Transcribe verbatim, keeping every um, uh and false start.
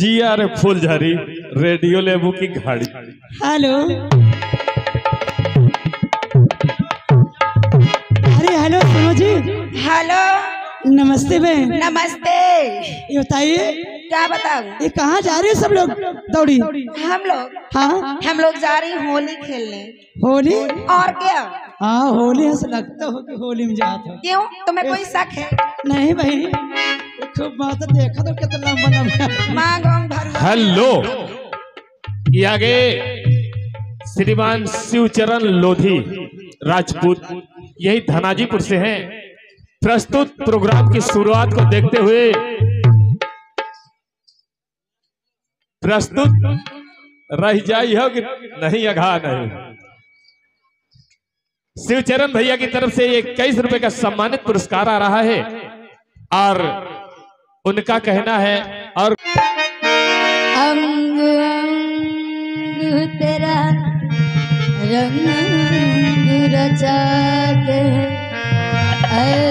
जिया रे फूलझड़ी रेडियो लेबू की घड़ी। हेलो अरे हेलो सुनो जी। हेलो नमस्ते बहन। नमस्ते। ये बताइए क्या बताऊं? ये कहाँ जा रहे हैं सब लोग दौड़ी? हम लोग हाँ हम लोग जा रही हैं होली खेलने। होली? और क्या? हाँ होली ऐसा लगता हो कि होली में जाते हो। क्यों, तुम्हें कोई शक है? नहीं भाई खूब बात देखा तो कितना लंबा लंबा। मांग हम भर। हेलो ये आगे श्रीमान शिवचरण लोधी राजपूत यही धनाजीपुर से हैं। प्रस्तुत प्रोग्राम की शुरुआत को देखते हुए प्रस्तुत रह जाई हो कि नहीं अघा नहीं। शिवचरण भैया की तरफ से इक्कीस रुपए का सम्मानित पुरस्कार आ रहा है और उनका कहना है और अंग अंग तेरा रंग रचा के